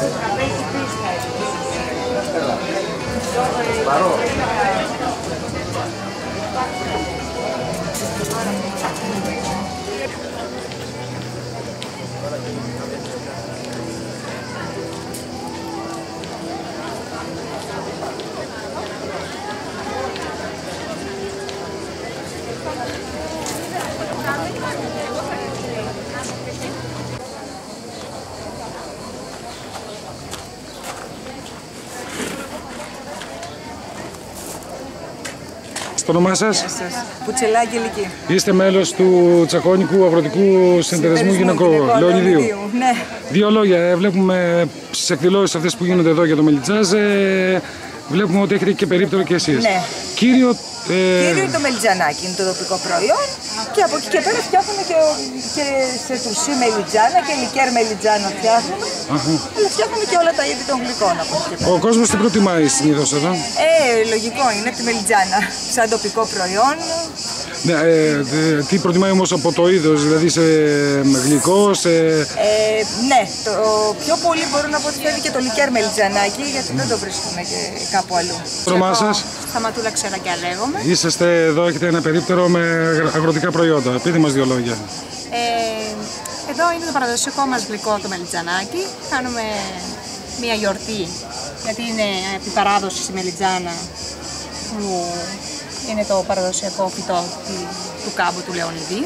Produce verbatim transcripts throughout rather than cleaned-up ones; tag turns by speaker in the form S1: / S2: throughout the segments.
S1: Το όνομά σας?
S2: Γεια σας. Πουτσελάκη Ελική.
S1: Είστε μέλος του Τσακώνικου Αγροτικού Συνεταιρισμού Γυναικών Λεωνιδίου.
S2: Ναι.
S1: Δύο λόγια. Βλέπουμε στις εκδηλώσεις αυτές που γίνονται εδώ για το μελιτζάζ, βλέπουμε ότι έχετε και περίπτερο και εσείς.
S2: Ναι.
S1: Κύριο,
S2: ε... Κύριο είναι το μελιτζανάκι, είναι το τοπικό προϊόν και από εκεί και πέρα φτιάχνουμε και, και σε τουρσί μελιτζάνα και λικέρ μελιτζάνα φτιάχνουμε. Αχα. Αλλά φτιάχνουμε και όλα τα είδη των γλυκών από εκεί και πέρα.
S1: Ο κόσμος τι προτιμάει συνήθως εδώ?
S2: Ε, λογικό είναι τη μελιτζάνα, σαν τοπικό προϊόν.
S1: Ναι, ε, τι προτιμάει όμως από το είδος, δηλαδή σε γλυκό, σε...
S2: Ε, ναι, το πιο πολύ μπορώ να πω ότι θέλει και το λικέρ μελιτζανάκι, γιατί δεν το βρίσκουμε και κάπου αλλού.
S1: Το όνομά σας?
S3: Σταματούλα Ξερακιά λέγομαι.
S1: Είσαστε εδώ, έχετε ένα περίπτερο με αγροτικά προϊόντα. Πείτε μας δύο λόγια.
S3: Ε, εδώ είναι το παραδοσιακό μας γλυκό το μελιτζανάκι. Κάνουμε μία γιορτή, γιατί είναι επί παράδοση η μελιτζάνα που είναι το παραδοσιακό φυτό του κάμπου του Λεωνιδίου.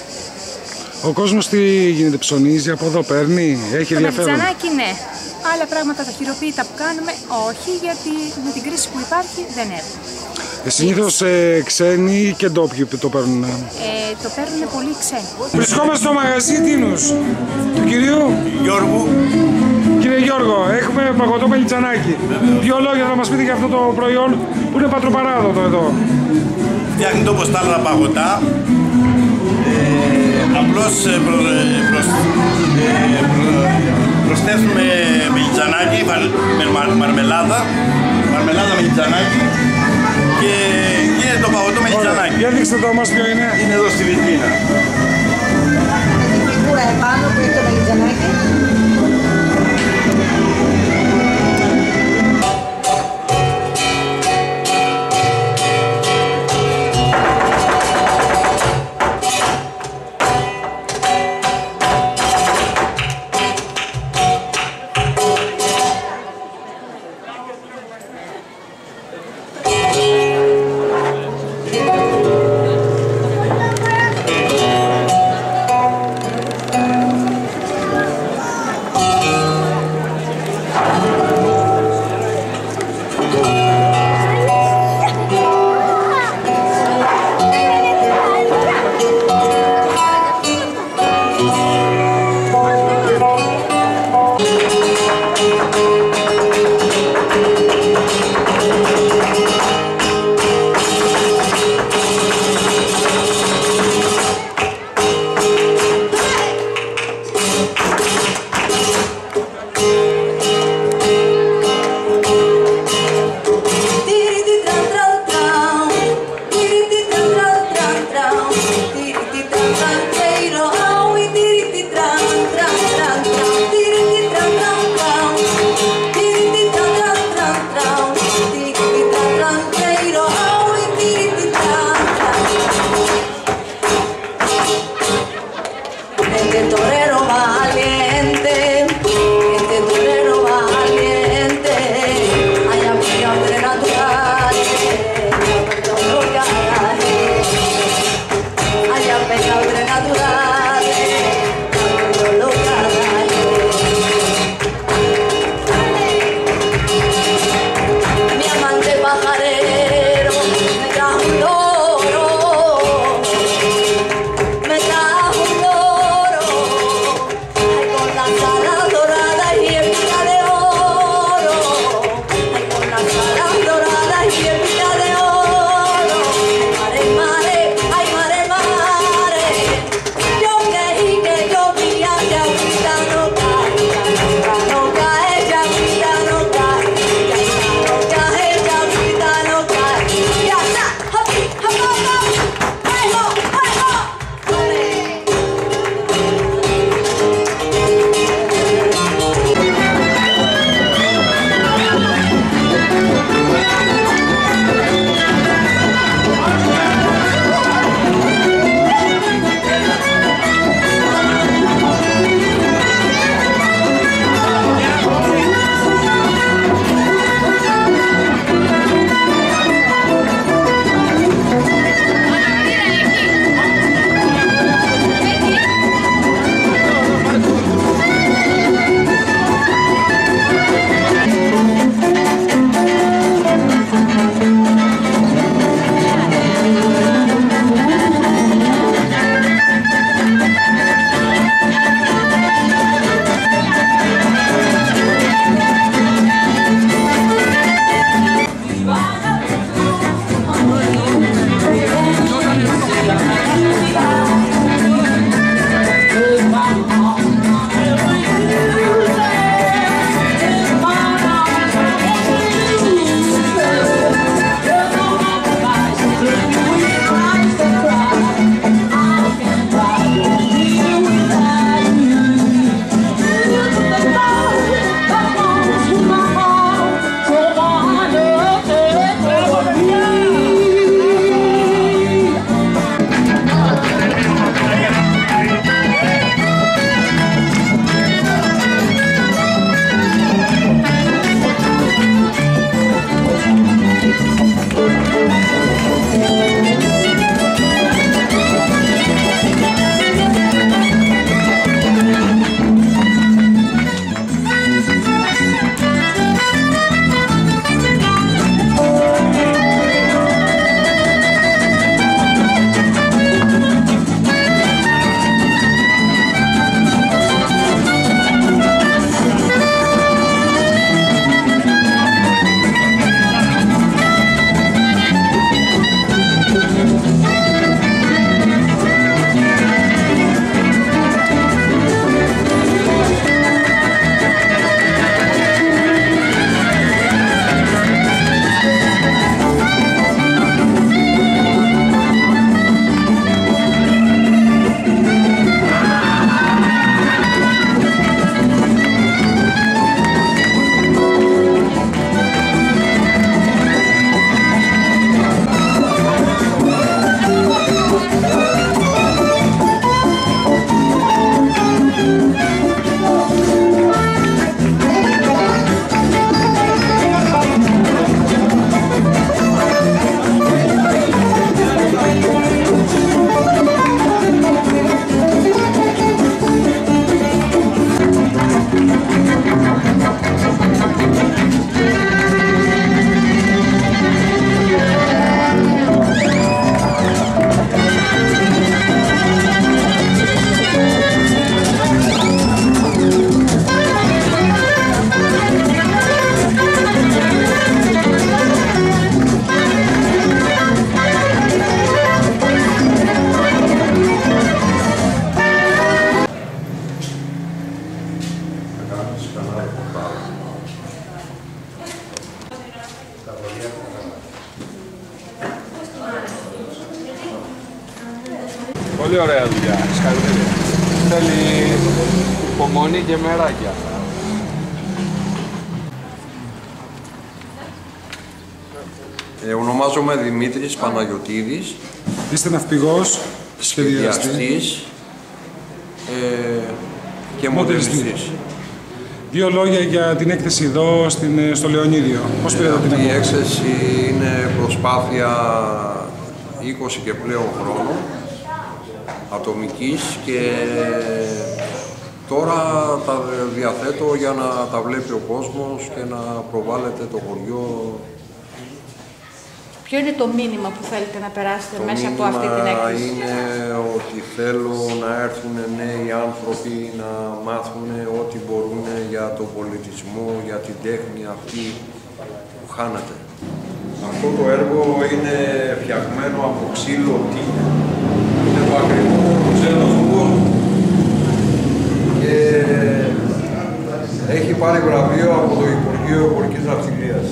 S1: Ο κόσμος τι γίνεται, ψωνίζει από εδώ, παίρνει, έχει ενδιαφέρον?
S3: Το μελιτζανάκι ναι, άλλα πράγματα τα χειροποίητα που κάνουμε όχι, γιατί με την κρίση που υπάρχει δεν έχουμε.
S1: Ε, συνήθως ε, ξένοι και ντόπιοι το παίρνουν.
S3: Ε, το παίρνουν πολύ ξένοι.
S1: Βρισκόμαστε στο μαγαζί Τίνους του κυρίου
S4: Γιώργου.
S1: Κύριε Γιώργο, έχουμε παγωτό μελιτζανάκι. Δύο λόγια θα μας πείτε για αυτό το προϊόν που είναι πατροπαράδοτο εδώ.
S4: Φτιάχνει όπως τα άλλα παγωτά. Ε, απλώς ε, προ, ε, προς, ε, προ, προσθέτουμε μελιτζανάκι με μαρμελάδα, μαρμελάδα μελιτζανάκι και γίνεται το παγωτό μελιτζανάκι.
S1: Για δείξτε το μας ποιο είναι.
S4: Είναι εδώ στη βιτρίνα.
S2: Τη φιγούρα επάνω που είναι το μελιτζανάκι.
S5: κανένα ρεπορτάζ.
S6: Πολύ ωραία δουλειά, συγχαρητήρια. Θέλει υπομονή και μεράκια.
S5: Ε, ονομάζομαι Δημήτρης Παναγιωτίδης.
S1: Είστε ναυπηγός,
S5: σχεδιαστής ε, και μοντελιστής.
S1: Δύο λόγια για την έκθεση εδώ στην, στο Λεωνίδιο. Πώς πήρατε την
S5: Η
S1: απόφαση?
S5: έκθεση είναι προσπάθεια είκοσι και πλέον χρόνων, ατομικής, και τώρα τα διαθέτω για να τα βλέπει ο κόσμος και να προβάλλεται το χωριό.
S7: Ποιο είναι το μήνυμα που θέλετε να περάσετε
S5: το
S7: μέσα από αυτή την έκθεση?
S5: Το μήνυμα είναι ότι θέλω να έρθουν νέοι άνθρωποι να μάθουν ό,τι μπορούν για τον πολιτισμό, για την τέχνη αυτή που χάνεται. Αυτό το έργο είναι φτιαγμένο από ξύλο τι. Είναι το ακριβό ξύλο στον κόσμο. Και έχει πάρει βραβείο από το Υπουργείο Εμπορικής Ναυτιλίας.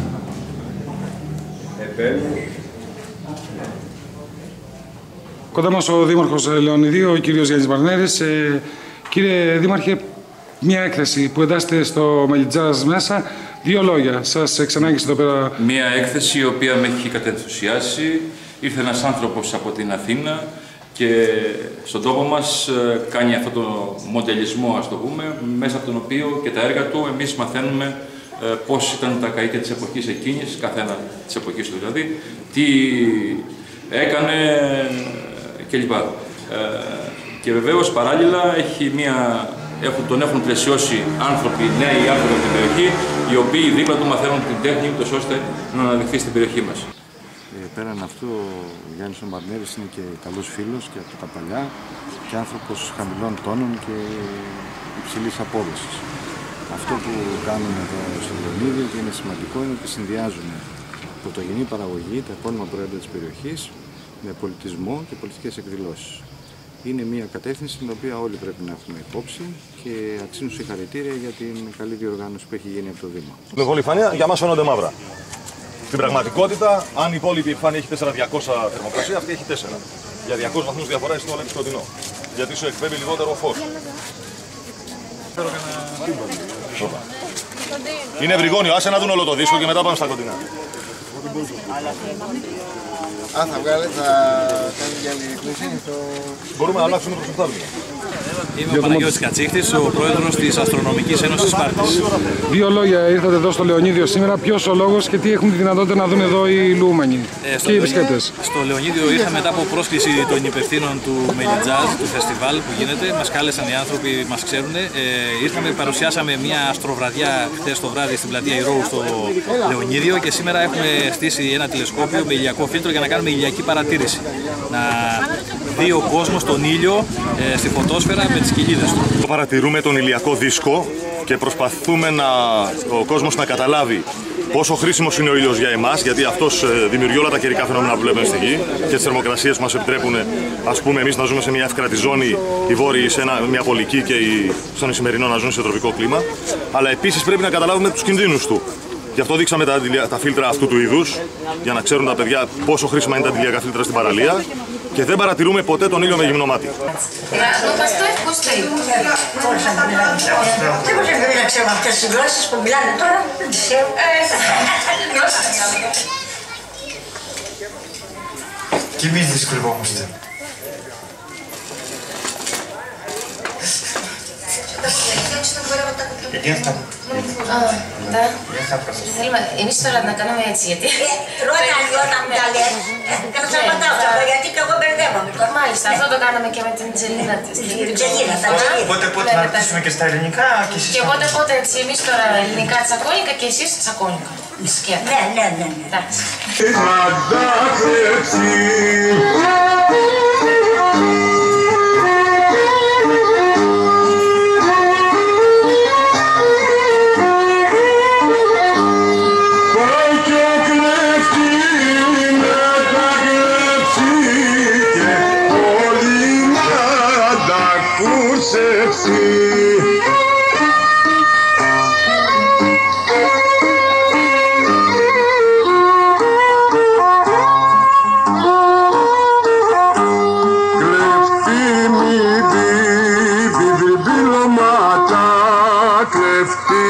S1: Κοντά μας ο Δήμαρχος Λεωνιδίου, ο κύριος Γιάννης Μαρνέρης. Ε, κύριε Δήμαρχε, μια έκθεση που εντάσσεται στο Μελιτζάζ μέσα. Δύο λόγια. Σας εξανάγκησε εδώ πέρα.
S8: Μια έκθεση η οποία με έχει κατενθουσιάσει. Ήρθε ένας άνθρωπος από την Αθήνα και στον τόπο μας κάνει αυτό το μοντελισμό, ας το πούμε, μέσα από τον οποίο και τα έργα του εμείς μαθαίνουμε πώς ήταν τα καΐκια της εποχής εκείνης, καθένα της εποχής του δηλαδή, τι έκανε κλπ. Ε, και βεβαίως παράλληλα έχει μια, έχουν, τον έχουν πλαισιώσει άνθρωποι, νέοι άνθρωποι από την περιοχή, οι οποίοι δίπλα του μαθαίνουν την τέχνη, ούτως ώστε να αναδειχθεί στην περιοχή μας.
S9: Ε, πέραν αυτού, ο Γιάννης ο Μαρνέρης είναι και καλός φίλος και από τα παλιά και άνθρωπος χαμηλών τόνων και υψηλής απόδοσης. Αυτό που κάνουμε εδώ στο Λεωνίδιο και είναι σημαντικό είναι ότι συνδυάζουν πρωτογενή παραγωγή, τα επώνυμα προϊόντα της περιοχής, με πολιτισμό και πολιτικές εκδηλώσεις. Είναι μια κατεύθυνση την οποία όλοι πρέπει να έχουμε υπόψη και αξίζουν συγχαρητήρια για την καλή διοργάνωση που έχει γίνει από το Δήμο.
S10: Η πολυφανία για μας φαίνονται μαύρα. Στην πραγματικότητα, αν η υπόλοιπη επιφάνεια έχει τέσσερα χιλιάδες διακόσια θερμοκρασία, αυτή έχει τέσσερα. Για διακόσιους βαθμούς διαφορά είναι όλο σκοτεινό. Γιατί σου εκπέμπει λιγότερο φως. Είναι ευρυγόνιο, άσε να δουν όλο το δίσκο και μετά πάμε στα κοντινά.
S11: Αν θα βγάλει, θα κάνει για άλλη κλίση.
S10: Μπορούμε να αλλάξουμε προς το φτάβημα.
S12: Είμαι ο Παναγιώτης Κατσίχτης, ο πρόεδρος της Αστρονομικής Ένωσης Σπάρτης.
S1: Δύο λόγια, ήρθατε εδώ στο Λεωνίδιο σήμερα. Ποιος ο λόγος και τι έχουν τη δυνατότητα να δουν εδώ οι λούμανοι
S12: ε,
S1: και οι επισκέπτες?
S12: Στο Λεωνίδιο ήρθαμε μετά από πρόσκληση των υπευθύνων του Μελιτζάζ, του φεστιβάλ που γίνεται. Μας κάλεσαν οι άνθρωποι, μας ξέρουν. Ε, ήρθαμε, παρουσιάσαμε μια αστροβραδιά χθες το βράδυ στην πλατεία Ηρώου στο Λεωνίδιο και σήμερα έχουμε στήσει ένα τηλεσκόπιο με ηλιακό φίλτρο για να κάνουμε ηλιακή παρατήρηση. Να δει ο κόσμος τον ήλιο ε, στη φωτόσφαιρα με τις κοιλίδες του.
S10: Παρατηρούμε τον ηλιακό δίσκο και προσπαθούμε να, ο κόσμος να καταλάβει πόσο χρήσιμος είναι ο ήλιος για εμάς, γιατί αυτός δημιουργεί όλα τα καιρικά φαινόμενα που βλέπουμε στη γη και τις θερμοκρασίες που μας επιτρέπουν, ας πούμε, εμείς να ζούμε σε μια ευκρατή ζώνη, οι βόρειοι σε ένα, μια πολική και οι στον Ισημερινό να ζουν σε τροπικό κλίμα. Αλλά επίσης πρέπει να καταλάβουμε τους κινδύνους του. Γι' αυτό δείξαμε τα, τα φίλτρα αυτού του είδους, για να ξέρουν τα παιδιά πόσο χρήσιμα είναι τα αντιλιακά φίλτρα στην παραλία και δεν παρατηρούμε ποτέ τον ήλιο με γυμνό μάτι.
S13: Δεν μπορεί να ξέρουμε αυτές τις γλώσσες που μιλάνε τώρα, δεν τις ξέρουμε.
S11: Και εμείς δυσκολευόμαστε. Γιατί αυτά.
S14: Εμείς τώρα να κάνουμε έτσι, γιατί...
S13: Ρώτα, ρώτα μου τα λες. Και να σταματάω τώρα, γιατί και εγώ μπερδεύομαι.
S14: Μάλιστα, αυτό το κάναμε και με την Τζελίνα της.
S13: Την Τζελίνα, τα Τζελίνα.
S11: Οπότε πότε να ρωτήσουμε και στα ελληνικά και εσείς.
S14: Και οπότε πότε έτσι, εμείς τώρα ελληνικά τσακώνικα και εσείς τσακώνικα.
S13: Ναι, ναι, ναι.
S14: Εντάξει.
S15: πέφτει